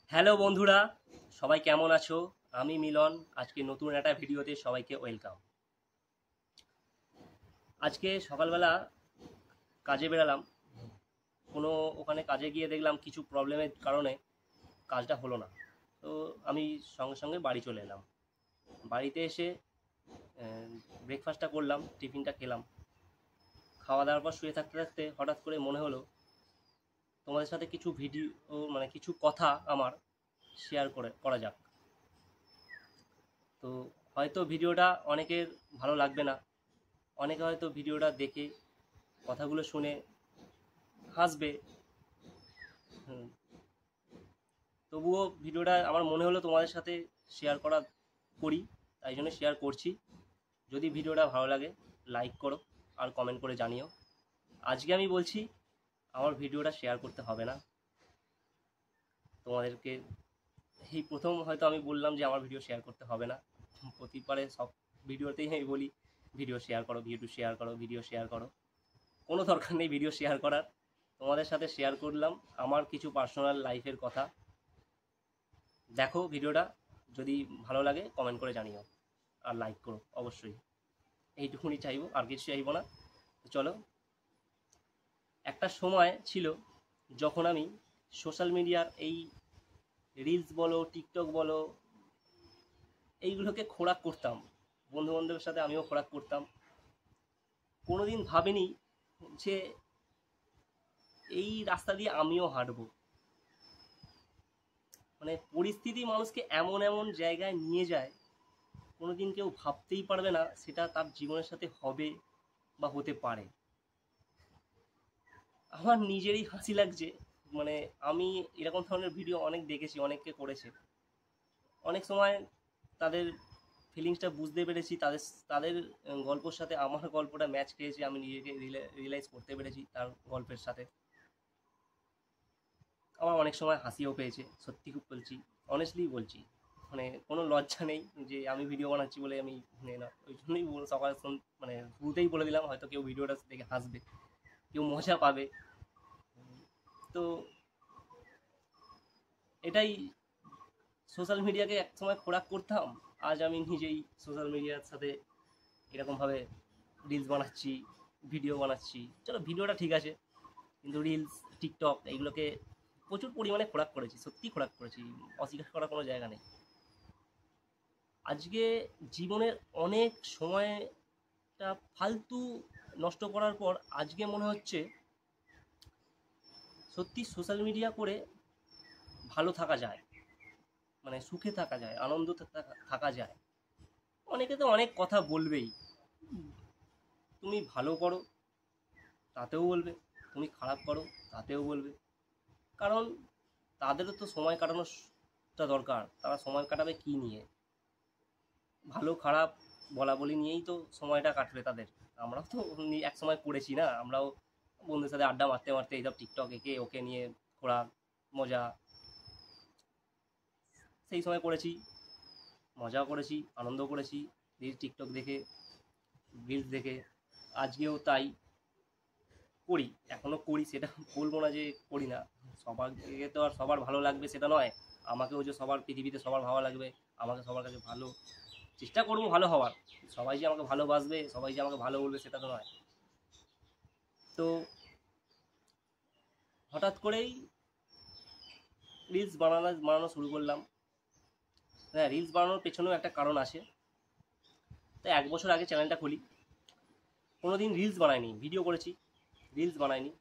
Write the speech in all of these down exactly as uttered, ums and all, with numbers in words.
Hello বন্ধুরা, সবাই কেমন আছো? আমি মিলন। আজকে নতুন একটা ভিডিওতে সবাইকে ওয়েলকাম। আজকে সকালবেলা কাজে বেরালাম, কোনো ওখানে কাজে গিয়ে দেখলাম কিছু প্রবলেমের কারণে কাজটা হলো না। তো আমি সঙ্গে সঙ্গে বাড়ি চলে এলাম। বাড়িতে এসে ব্রেকফাস্টটা করলাম, টিফিনটা খেলাম। খাওয়া দাওয়ার পর শুয়ে থাকতে থাকতে হঠাৎ করে মনে হলো তোমাদের সাথে কিছু ভিডিও মানে কিছু কথা আমার শেয়ার করে করা যাক। তো হয়তো ভিডিওটা অনেকের ভালো লাগবে না, অনেকে হয়তো ভিডিওটা দেখে কথাগুলো শুনে হাসবে, হুম, তবুও ভিডিওটা আমার মনে হলো তোমাদের সাথে শেয়ার করা করি, তাই জন্য শেয়ার করছি। যদি ভিডিওটা ভালো লাগে লাইক করো আর কমেন্ট করে জানিও। আজকে আমি বলছি আমার ভিডিওটা শেয়ার করতে হবে না তোমাদেরকে। এই প্রথম হয়তো আমি বললাম যে আমার ভিডিও শেয়ার করতে হবে না। প্রতিবারে সব ভিডিওতেই আমি বলি ভিডিও শেয়ার করো, ভিডিও শেয়ার করো, ভিডিও শেয়ার করো। কোনো দরকার নেই ভিডিও শেয়ার করার। তোমাদের সাথে শেয়ার করলাম আমার কিছু পার্সোনাল লাইফের কথা। দেখো ভিডিওটা, যদি ভালো লাগে কমেন্ট করে জানিও আর লাইক করো অবশ্যই। এইটুকুনি চাইবো, আর কিছু চাইবো না। চলো, একটা সময় ছিল যখন আমি সোশ্যাল মিডিয়ার এই রিলস বলো, টিকটক বলো, এইগুলোকে খোরাক করতাম। বন্ধু বান্ধবের সাথে আমিও খোরাক করতাম। কোনোদিন ভাবিনি যে এই রাস্তা দিয়ে আমিও হাঁটবো। মানে পরিস্থিতি মানুষকে এমন এমন জায়গায় নিয়ে যায়, কোনোদিন কেউ ভাবতেই পারবে না সেটা তার জীবনের সাথে হবে বা হতে পারে। আমার নিজেরই হাসি লাগছে। মানে আমি এরকম ধরনের ভিডিও অনেক দেখেছি, অনেককে করেছে। অনেক সময় তাদের ফিলিংসটা বুঝতে পেরেছি, তাদের তাদের গল্পের সাথে আমার গল্পটা ম্যাচ খেয়েছে, আমি নিজেকে রিয়েলাইজ করতে পেরেছি তার গল্পের সাথে। আমার অনেক সময় হাসিও পেয়েছে, সত্যি খুব বলছি, অনেস্টলি বলছি। মানে কোনো লজ্জা নেই যে আমি ভিডিও বানাচ্ছি বলে আমি নে না, ওই জন্যই সকাল মানে শুরুতেই বলে দিলাম, হয়তো কেউ ভিডিওটা দেখে হাসবে, কেউ মজা পাবে। তো এটাই, সোশ্যাল মিডিয়াকে এক সময় খোরাক করতাম, আজ আমি নিজেই সোশ্যাল মিডিয়ার সাথে এরকমভাবে রিলস বানাচ্ছি, ভিডিও বানাচ্ছি। চলো ভিডিওটা ঠিক আছে, কিন্তু রিলস, টিকটক এইগুলোকে প্রচুর পরিমাণে খোরাক করেছি, সত্যি খোরাক করেছি, অস্বীকার করার কোনো জায়গা নেই। আজকে জীবনের অনেক সময়টা ফালতু নষ্ট করার পর আজকে মনে হচ্ছে সত্যি সোশ্যাল মিডিয়া করে ভালো থাকা যায়, মানে সুখে থাকা যায়, আনন্দ থাকা যায়। অনেকে তো অনেক কথা বলবেই, তুমি ভালো করো তাতেও বলবে, তুমি খারাপ করো তাতেও বলবে, কারণ তাদেরও তো সময় কাটানোটা দরকার। তারা সময় কাটাবে কী নিয়ে? ভালো খারাপ বলা বলি নিয়েই তো সময়টা কাটবে তাদের। আমরাও তো এক সময় করেছি না, আমরাও বন্ধুদের সাথে আড্ডা মারতে মারতে এইসব টিকটক একে ওকে নিয়ে ঘোরা, মজা, সেই সময় করেছি, মজাও করেছি, আনন্দ করেছি রিলস টিকটক দেখে, রিলস দেখে। আজকেও তাই করি, এখনও করি, সেটা বলবো না যে করি না। সবাইকে তো আর সবার ভালো লাগবে সেটা নয়, আমাকেও যে সবার পৃথিবীতে সবার ভালো লাগবে, আমাকে সবার কাছে ভালো চেষ্টা করবো ভালো হওয়ার। সবাই যে আমাকে ভালোবাসবে, সবাই যে আমাকে ভালো বলবে সেটা তো নয়। তো হঠাৎ করেই রিলস বানানো বানানো শুরু করলাম। হ্যাঁ, রিলস বানানোর পেছনেও একটা কারণ আছে। তো এক বছর আগে চ্যানেলটা খুলি, কোনো দিন রিলস বানাইনি, ভিডিও করেছি, রিলস বানাইনি।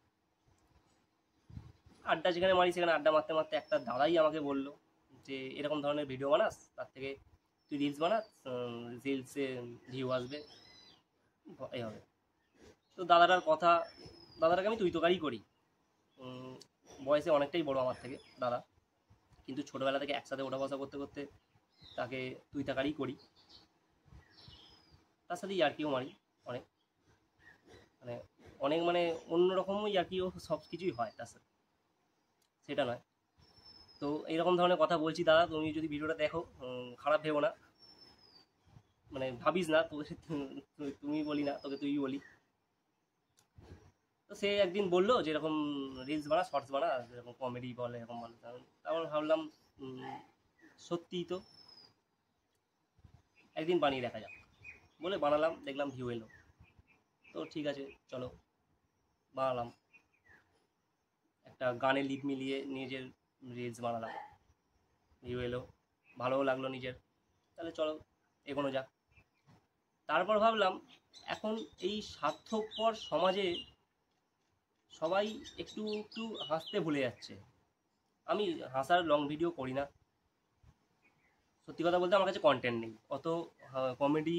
আড্ডা যেখানে মারি সেখানে আড্ডা মারতে মারতে একটা দাদাই আমাকে বললো যে এরকম ধরনের ভিডিও বানাস, তার থেকে তুই রিলস বানাস, রিলসে ভিউ আসবে, এই হবে। তো দাদাটার কথা, দাদাটাকে আমি তুই তোকারি করি, বয়সে অনেকটাই বড় আমার থেকে দাদা, কিন্তু ছোটোবেলা থেকে একসাথে ওঠা বসা করতে করতে তাকে তুই তাকারি করি। তার সাথে ইয়ার্কিও মারি অনেক, মানে অনেক মানে অন্যরকমও ইয়ার্কিও সব কিছুই হয় তার সাথে, সেটা নয়। তো এইরকম ধরনের কথা বলছি দাদা, তুমি যদি ভিডিওটা দেখো খারাপ ভেবো না, মানে ভাবিস না, তোকে তুমি বলি না, তোকে তুই বলি। তো সে একদিন বললো যে এরকম রিলস বানা, শর্টস বানা, এরকম কমেডি বলে এরকম বানা। তারপর ভাবলাম সত্যিই তো, একদিন বানিয়ে দেখা যাক বলে বানালাম, দেখলাম ভিউ এলো, তো ঠিক আছে চলো বানালাম। একটা গানে লিড মিলিয়ে নিজের রিলস বানালাম, ভিউ এলো, ভালোও লাগলো নিজের, তাহলে চলো এগোনো যাক। তারপর ভাবলাম এখন এই স্বার্থপর সমাজে সবাই একটু একটু হাসতে ভুলে যাচ্ছে। আমি হাসার লং ভিডিও করি না, সত্যি কথা বলতে আমার কাছে কন্টেন্ট নেই অত, কমেডি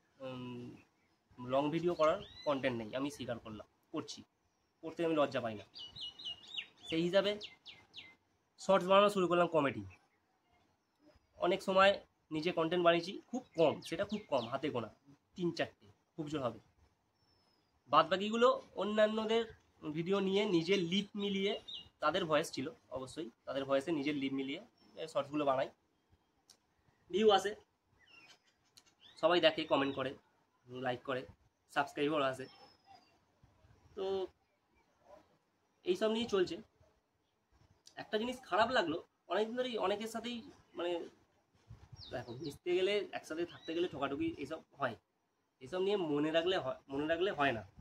লং ভিডিও করার কন্টেন্ট নেই, আমি স্বীকার করলাম, করছি, করতে আমি লজ্জা পাই না। সেই হিসাবে শর্টস বানানো শুরু করলাম কমেডি। অনেক সময় নিজে কন্টেন্ট বানিয়েছি, খুব কম, সেটা খুব কম, হাতে গোনা তিন চারটে খুব জোর হবে। বাদ বাকিগুলো অন্যান্যদের ভিডিও নিয়ে নিজের লিপ মিলিয়ে, তাদের ভয়েস ছিল অবশ্যই, তাদের ভয়েসে নিজের লিপ মিলিয়ে শর্টসগুলো বানাই, ভিউ আসে, সবাই দেখে, কমেন্ট করে, লাইক করে, সাবস্ক্রাইবার আসে, তো এইসব নিয়েই চলছে। একটা জিনিস খারাপ লাগলো, অনেকদিন ধরেই অনেকের সাথেই মানে দেখো মিশতে গেলে, একসাথে থাকতে গেলে ঠকাঠকি এইসব হয়, এসব নিয়ে মনে রাখলে হয়, মনে রাখলে হয় না।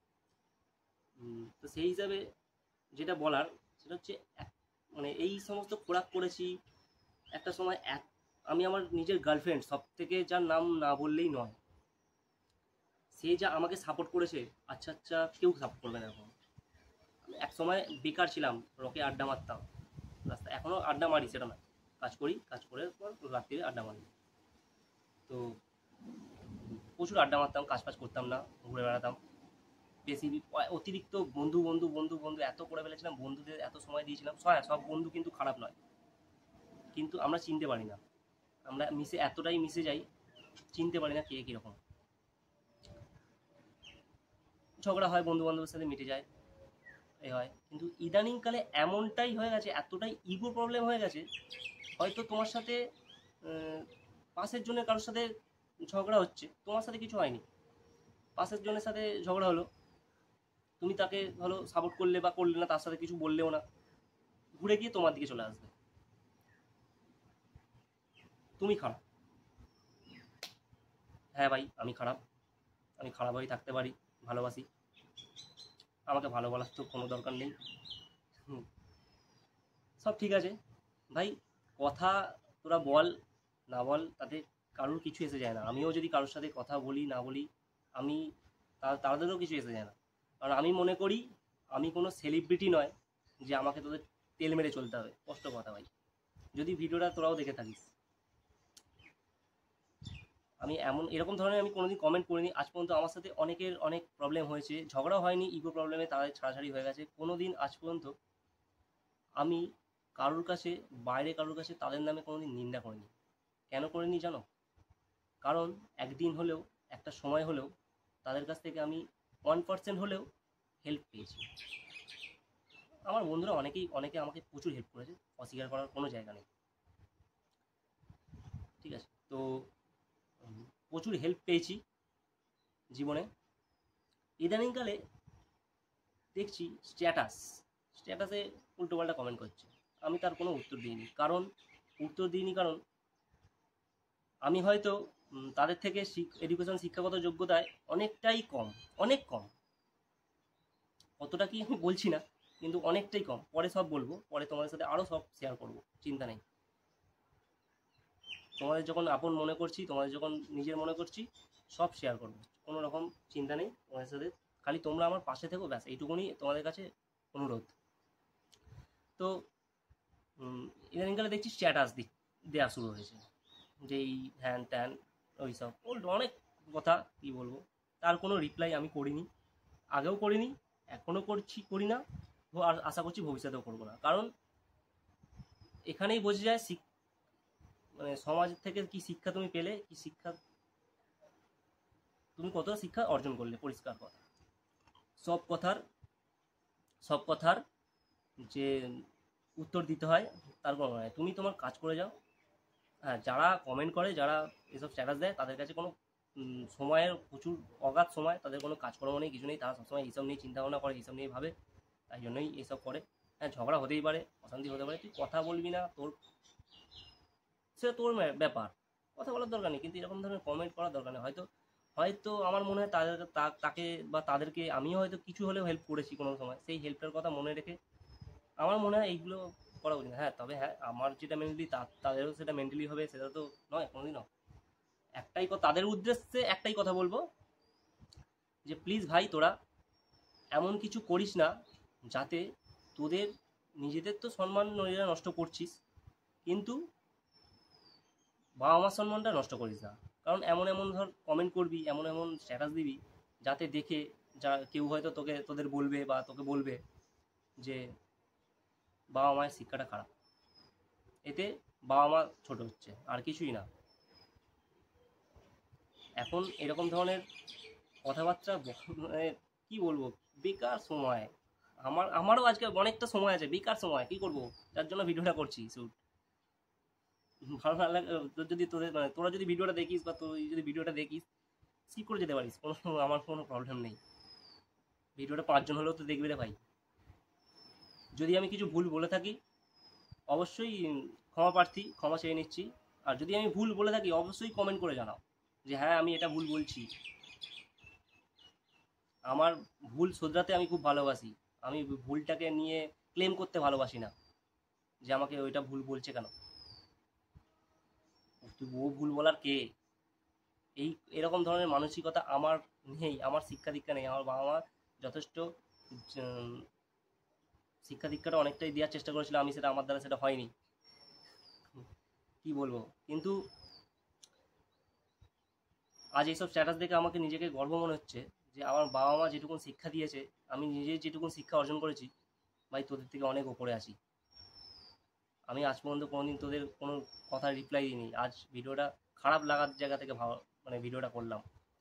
তো সেই হিসাবে যেটা বলার সেটা হচ্ছে মানে এই সমস্ত খোরাক করেছি একটা সময়। এক আমি আমার নিজের গার্লফ্রেন্ড, সব থেকে যার নাম না বললেই নয়, সে যা আমাকে সাপোর্ট করেছে, আচ্ছা আচ্ছা কেউ সাপোর্ট করবে না এখন। এক সময় বেকার ছিলাম, রকে আড্ডা মারতাম রাস্তা, এখনও আড্ডা মারি, সেটা না, কাজ করি, কাজ করে পর রাত্রিরে আড্ডা মারি, তো প্রচুর আড্ডা মারতাম, কাজ ফাজ করতাম না, ঘুরে বেড়াতাম বেশি, অতিরিক্ত বন্ধু বন্ধু বন্ধু বন্ধু এত করে ফেলেছিলাম, বন্ধুদের এত সময় দিয়েছিলাম। সব বন্ধু কিন্তু খারাপ নয়, কিন্তু আমরা চিনতে পারি না, আমরা মিশে এতটাই মিশে যাই, চিনতে পারি না কে কীরকম। ঝগড়া হয়, বন্ধু বান্ধবের সাথে মিটে যায়, এই হয়। কিন্তু ইদানিংকালে এমনটাই হয়ে গেছে, এতটাই ইগো প্রবলেম হয়ে গেছে, হয়তো তোমার সাথে পাশের জনের কারোর সাথে ঝগড়া হচ্ছে, তোমার সাথে কিছু হয়নি, পাশের জনের সাথে ঝগড়া হলো, তুমি তাকে হলো সাপোর্ট করলে বা করলে না, তার সাথে কিছু বললেও না, ঘুরে গিয়ে তোমার দিকে চলে আসবে, তুমি খারাপ। হ্যাঁ ভাই আমি খারাপ, আমি খারাপ হয়ে থাকতে পারি, ভালোবাসি, আমাকে ভালো বলার তো কোনো দরকার নেই, সব ঠিক আছে ভাই, কথা তোরা বল না বল, তাতে কারোর কিছু এসে যায় না। আমিও যদি কারোর সাথে কথা বলি না বলি, আমি তাদেরও কিছু এসে যায় না, কারণ আমি মনে করি আমি কোনো সেলিব্রিটি নয় যে আমাকে তোদের তেল মেরে চলতে হবে, কষ্ট কথা ভাই। যদি ভিডিওটা তোরাও দেখে থাকিস, আমি এমন এরকম ধরনের আমি কোনোদিন কমেন্ট করিনি আজ পর্যন্ত। আমার সাথে অনেকের অনেক প্রবলেম হয়েছে, ঝগড়া হয়নি, ইগো প্রবলেমে তাদের ছাড়াছাড়ি হয়ে গেছে, কোনো দিন আজ পর্যন্ত আমি কারোর কাছে, বাইরে কারোর কাছে তাদের নামে কোনোদিন নিন্দা করিনি। কেন করিনি জানো? কারণ একদিন হলেও, একটা সময় হলেও তাদের কাছ থেকে আমি ওয়ান পার্সেন্ট হলেও হেল্প পেয়েছি। আমার বন্ধুরা অনেকেই অনেকে আমাকে প্রচুর হেল্প করেছে, অস্বীকার করার কোনো জায়গা নেই, ঠিক আছে? তো প্রচুর হেল্প পেয়েছি জীবনে। ইদানিংকালে দেখছি স্ট্যাটাস স্ট্যাটাসে উল্টোপাল্টা কমেন্ট করছে, আমি তার কোনো উত্তর দিইনি। কারণ উত্তর দিইনি কারণ আমি হয়তো তাদের থেকে এডুকেশন, শিক্ষাগত যোগ্যতায় অনেকটাই কম, অনেক কম, কতটা কি আমি বলছি না, কিন্তু অনেকটাই কম। পরে সব বলবো, পরে তোমাদের সাথে আরও সব শেয়ার করবো, চিন্তা নেই। তোমাদের যখন আপন মনে করছি, তোমাদের যখন নিজের মনে করছি, সব শেয়ার করবো, কোনো রকম চিন্তা নেই তোমাদের সাথে। খালি তোমরা আমার পাশে থেকো, ব্যাস এইটুকুনি তোমাদের কাছে অনুরোধ। তো ইদানিংকালে দেখছি স্ট্যাটাস দি দেওয়া শুরু হয়েছে, যেই হ্যান ত্যান ওই সব অনেক কথা, কী বলবো। তার কোনো রিপ্লাই আমি করিনি, আগেও করিনি, এখনও করছি করি না, আর আশা করছি ভবিষ্যতেও করবো না। কারণ এখানেই বোঝা যায় মানে সমাজ থেকে কি শিক্ষা তুমি পেলে, কি শিক্ষা তুমি কতটা শিক্ষা অর্জন করলে, পরিষ্কার কথা। সব কথার সব কথার যে উত্তর দিতে হয় তার কোনো নয়, তুমি তোমার কাজ করে যাও। হ্যাঁ, যারা কমেন্ট করে, যারা এসব স্ট্যাটাস দেয়, তাদের কাছে কোনো সময়ের প্রচুর অগাধ সময়, তাদের কোনো কাজকর্ম নেই, কিছু নেই, তারা সবসময় এইসব নিয়ে চিন্তা ভাবনা করে, এইসব নিয়ে ভাবে, তাই জন্যই এইসব করে। হ্যাঁ, ঝগড়া হতেই পারে, অশান্তি হতে পারে, তুই কথা বলবি না, তোর সেটা তোর ব্যাপার, কথা বলার দরকার নেই, কিন্তু এরকম ধরনের কমেন্ট করার দরকার নেই। হয়তো হয়তো আমার মনে হয় তাদের তাকে বা তাদেরকে আমিও হয়তো কিছু হলেও হেল্প করেছি কোনো সময়, সেই হেল্পটার কথা মনে রেখে আমার মনে হয় এইগুলো করা উচিত। হ্যাঁ, তবে হ্যাঁ, আমার যেটা মেন্টালি তাদেরও সেটা মেন্টালি হবে, সেটা তো নয় কোনোদিনও। একটাই কথা তাদের উদ্দেশ্যে, একটাই কথা বলবো, যে প্লিজ ভাই, তোরা এমন কিছু করিস না যাতে তোদের নিজেদের তো সম্মান নিজেরা নষ্ট করছিস, কিন্তু বাবা মার সম্মানটা নষ্ট করিস না। কারণ এমন এমন ধর কমেন্ট করবি, এমন এমন স্ট্যাটাস দিবি, যাতে দেখে যা কেউ হয়তো তোকে তোদের বলবে বা তোকে বলবে যে বাবা মায়ের শিক্ষাটা খারাপ, এতে বাবা মা ছোট হচ্ছে, আর কিছুই না। এখন এরকম ধরনের কথাবার্তা মানে কী বলবো, বেকার সময়। আমার আমারও আজকে অনেকটা সময় আছে, বেকার সময়, কী করবো, যার জন্য ভিডিওটা করছি। শুট ভালো না লাগে তোর, যদি তোদের মানে তোরা যদি ভিডিওটা দেখিস বা তুই যদি ভিডিওটা দেখিস, স্কিপ করে যেতে পারিস, কোনো আমার কোনো প্রবলেম নেই। ভিডিওটা পাঁচজন হলেও তো দেখবি রে ভাই। যদি আমি কিছু ভুল বলে থাকি অবশ্যই ক্ষমা প্রার্থী, ক্ষমা চেয়ে নিচ্ছি। আর যদি আমি ভুল বলে থাকি অবশ্যই কমেন্ট করে জানাও যে হ্যাঁ আমি এটা ভুল বলছি। আমার ভুল শোধরাতে আমি খুব ভালোবাসি, আমি ভুলটাকে নিয়ে ক্লেম করতে ভালোবাসি না যে আমাকে ওইটা ভুল বলছে কেন, তুই ও ভুল বলার কে। এই এরকম ধরনের মানসিকতা আমার নেই, আমার শিক্ষা দীক্ষা নেই। আমার বাবা মা যথেষ্ট শিক্ষা দীক্ষাটা অনেকটাই দেওয়ার চেষ্টা করেছিল, আমি সেটা আমার দ্বারা সেটা হয়নি, কি বলবো। কিন্তু আজ এইসব স্ট্যাটাস দেখে আমাকে নিজেকে গর্ব মনে হচ্ছে যে আমার বাবা মা যেটুকুন শিক্ষা দিয়েছে, আমি নিজে যেটুকুন শিক্ষা অর্জন করেছি, ভাই তোদের থেকে অনেক ওপরে আছি। আমি আজ পর্যন্ত কোনোদিন তোদের কোনো কথা রিপ্লাই দিইনি। আজ ভিডিওটা খারাপ লাগার জায়গা থেকে ভালো মানে ভিডিওটা করলাম।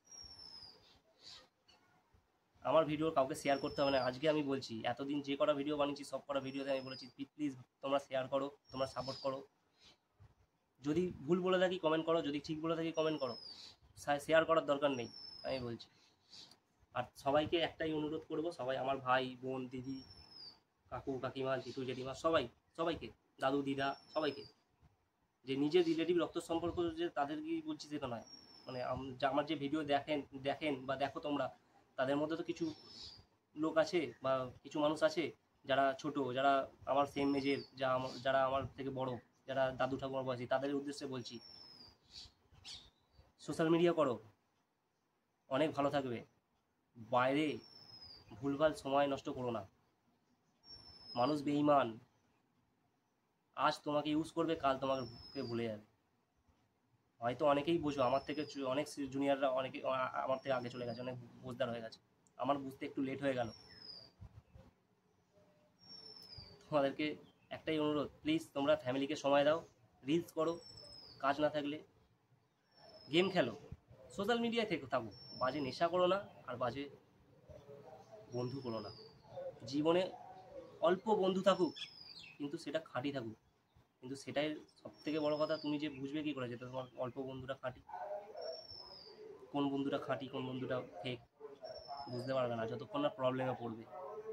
আমার ভিডিও কাউকে শেয়ার করতে হবে না, আজকে আমি বলছি, এতদিন যে কটা ভিডিও বানিয়েছি সব কটা ভিডিওতে আমি বলেছি প্লিজ তোমরা শেয়ার করো, তোমরা সাপোর্ট করো। যদি ভুল বলে থাকি কমেন্ট করো, যদি ঠিক বলে থাকি কমেন্ট করো, শেয়ার করার দরকার নেই, আমি বলছি। আর সবাইকে একটাই অনুরোধ করব, সবাই আমার ভাই বোন দিদি কাকু কাকিমা জিতু জেঠিমা সবাই, সবাইকে দাদু দিদা সবাইকে, যে নিজের রিলেটিভ রক্ত সম্পর্ক যে তাদেরকেই বলছি সেটা নয়, মানে আমার যে ভিডিও দেখেন দেখেন বা দেখো তোমরা, তাদের মধ্যে তো কিছু লোক আছে বা কিছু মানুষ আছে যারা ছোট, যারা আমার সেম এজের, যা যারা আমার থেকে বড়, যারা দাদু ঠাকুমার বয়সী, তাদের উদ্দেশ্যে বলছি সোশ্যাল মিডিয়া করো, অনেক ভালো থাকবে। বাইরে ভুলভাল সময় নষ্ট করো না, মানুষ বেঈমান, আজ তোমাকে ইউজ করবে, কাল তোমাকে ভুলে যাবে। হয়তো অনেকেই বোঝো, আমার থেকে অনেক জুনিয়ররা অনেকে আমার থেকে আগে চলে গেছে, অনেক বোঝদার হয়ে গেছে, আমার বুঝতে একটু লেট হয়ে গেল। তোমাদেরকে একটাই অনুরোধ, প্লিজ তোমরা ফ্যামিলিকে সময় দাও, রিলস করো, কাজ না থাকলে গেম খেলো, সোশ্যাল মিডিয়ায় থেকে থাকো, বাজে নেশা করো না, আর বাজে বন্ধু করো না। জীবনে অল্প বন্ধু থাকুক, কিন্তু সেটা খাঁটি থাকুক, কিন্তু সেটাই সব থেকে বড় কথা, তুমি যে বুঝবে কী করে যে তোমার অল্প বন্ধুটা খাঁটি, কোন বন্ধুটা খাঁটি কোন বন্ধুটা ফেক, বুঝতে পারবে না যতক্ষণ না প্রবলেমে পড়বে।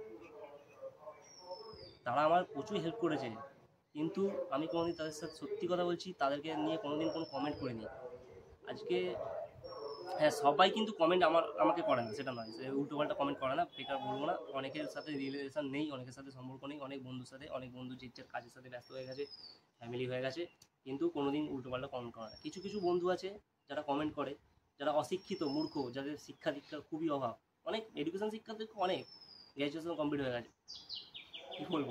তারা আমার প্রচুর হেল্প করেছে, কিন্তু আমি কোনোদিন তাদের সাথে সত্যি কথা বলছি, তাদেরকে নিয়ে কোনোদিন কোনো কমেন্ট করিনি। আজকে হ্যাঁ, সবাই কিন্তু কমেন্ট আমার আমাকে করে না, সেটা নয়, সে উল্টোপাল্টা কমেন্ট করে না, বেকার বলবো না। অনেকের সাথে রিলেশন নেই, অনেকের সাথে সম্পর্ক নেই, অনেক বন্ধুর সাথে, অনেক বন্ধু যে যার কাজের সাথে ব্যস্ত হয়ে গেছে, ফ্যামিলি হয়ে গেছে, কিন্তু কোনোদিন উল্টোপাল্টা কমেন্ট করে না। কিছু কিছু বন্ধু আছে যারা কমেন্ট করে, যারা অশিক্ষিত মূর্খ, যাদের শিক্ষা দীক্ষার খুবই অভাব, অনেক এডুকেশন শিক্ষা দিক অনেক, গ্র্যাজুয়েশন কমপ্লিট হয়ে গেছে, কী বলবো।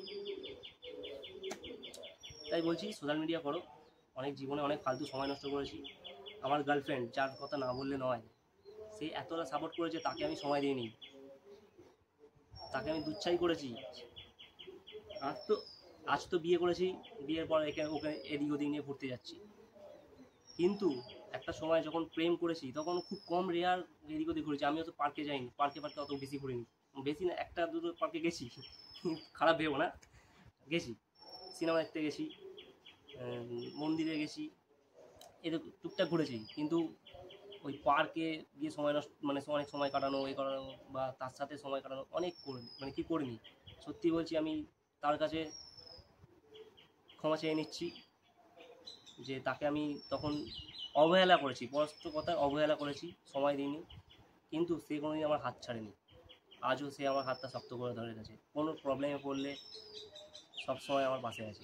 তাই বলছি সোশ্যাল মিডিয়া করো, অনেক জীবনে অনেক ফালতু সময় নষ্ট করেছি। আমার গার্লফ্রেন্ড, যার কথা না বললে নয়, সে এতটা সাপোর্ট করেছে, তাকে আমি সময় দিইনি, তাকে আমি দুচ্ছাই করেছি। আজ তো আজ তো বিয়ে করেছি, বিয়ের পর একে ওকে এদিক ওদিক নিয়ে ঘুরতে যাচ্ছি, কিন্তু একটা সময় যখন প্রেম করেছি তখন খুব কম রেয়ার এদিক ওদিক ঘুরেছি। আমিও তো পার্কে যাইনি, পার্কে পার্কে অত বেশি ঘুরিনি, বেশি না একটা দুটো পার্কে গেছি, খারাপ ভেবো না, গেছি, সিনেমা দেখতে গেছি, মন্দিরে গেছি, এদের টুকটাক ঘুরেছি, কিন্তু ওই পার্কে গিয়ে সময় নষ্ট মানে অনেক সময় কাটানো এই কাটানো বা তার সাথে সময় কাটানো অনেক করে মানে কি করিনি। সত্যি বলছি, আমি তার কাছে ক্ষমা চেয়ে নিচ্ছি যে তাকে আমি তখন অবহেলা করেছি, স্পষ্ট কথায় অবহেলা করেছি, সময় দিইনি। কিন্তু সে কোনোদিন আমার হাত ছাড়েনি, আজও সে আমার হাতটা শক্ত করে ধরে গেছে। কোনো প্রবলেমে পড়লে সবসময় আমার পাশে আছে।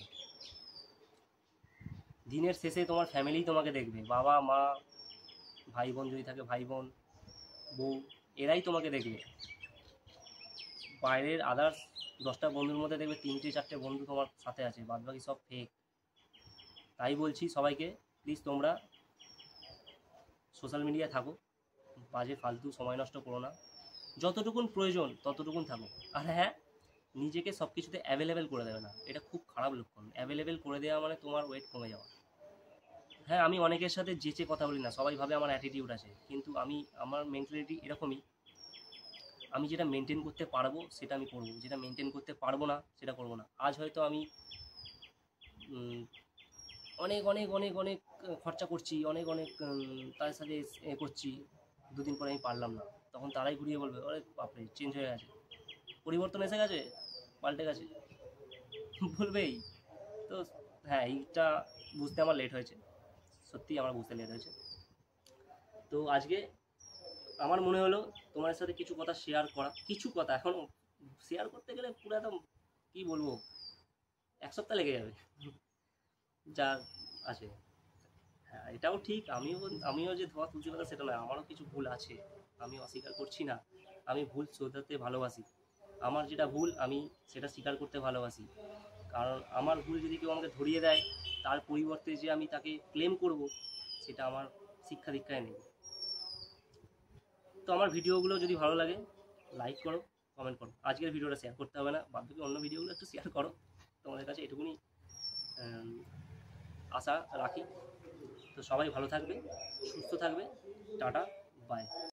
দিনের শেষে তোমার ফ্যামিলি তোমাকে দেখবে, বাবা মা, ভাই বোন যদি থাকে ভাই বোন, বউ, এরাই তোমাকে দেখবে। বাইরের আদার্স দশটা বন্ধুর মধ্যে দেখবে তিনটে চারটে বন্ধু তোমার সাথে আছে, বাদ বাকি সব ফেক। তাই বলছি সবাইকে, প্লিজ তোমরা সোশ্যাল মিডিয়ায় থাকো, বাজে ফালতু সময় নষ্ট করো না, যতটুকুন প্রয়োজন ততটুকুন থাকো। আর হ্যাঁ, নিজেকে সব কিছুতে অ্যাভেলেবেল করে দেবে না, এটা খুব খারাপ লক্ষণ। অ্যাভেলেবেল করে দেওয়া মানে তোমার ওয়েট কমে যাওয়া। হ্যাঁ, আমি অনেকের সাথে যেচে কথা বলি না, সবাই ভাবে আমার অ্যাটিটিউড আছে, কিন্তু আমি আমার মেন্টালিটি এরকমই, আমি যেটা মেনটেন করতে পারবো সেটা আমি করবো, যেটা মেনটেন করতে পারবো না সেটা করবো না। আজ হয়তো আমি অনেক অনেক অনেক অনেক খরচা করছি, অনেক অনেক তাদের সাথে এ করছি, দুদিন পরে আমি পারলাম না, তখন তারাই ঘুরিয়ে বলবে আরে বাপরে চেঞ্জ হয়ে গেছে, পরিবর্তন এসে গেছে, পাল্টে গেছে, বলবেই তো। হ্যাঁ, এইটা বুঝতে আমার লেট হয়েছে, সত্যিই আমার বুঝতে লেট হয়েছে। তো আজকে আমার মনে হলো তোমার সাথে কিছু কথা শেয়ার করা, কিছু কথা এখন শেয়ার করতে গেলে পুরো একদম কী বলবো, এক সপ্তাহ লেগে যাবে যা আছে। হ্যাঁ, এটাও ঠিক, আমিও আমিও যে ধোয়া তুলসী পাতা সেটা নয়, আমারও কিছু ভুল আছে, আমি অস্বীকার করছি না। আমি ভুল শোধরাতে ভালোবাসি, আমার যেটা ভুল আমি সেটা স্বীকার করতে ভালোবাসি। কারণ আমার ভুল যদি কেউ আমাকে ধরিয়ে দেয়, তার পরিবর্তে যে আমি তাকে ক্লেম করব, সেটা আমার শিক্ষা দীক্ষায় নেই। তো আমার ভিডিওগুলো যদি ভালো লাগে লাইক করো, কমেন্ট করো। আজকের ভিডিওটা শেয়ার করতে হবে না, বাদ বাকি অন্য ভিডিওগুলো একটু শেয়ার করো, তোমাদের কাছে এটুকুনি আশা রাখি। তো সবাই ভালো থাকবে, সুস্থ থাকবে, টাটা, বাই।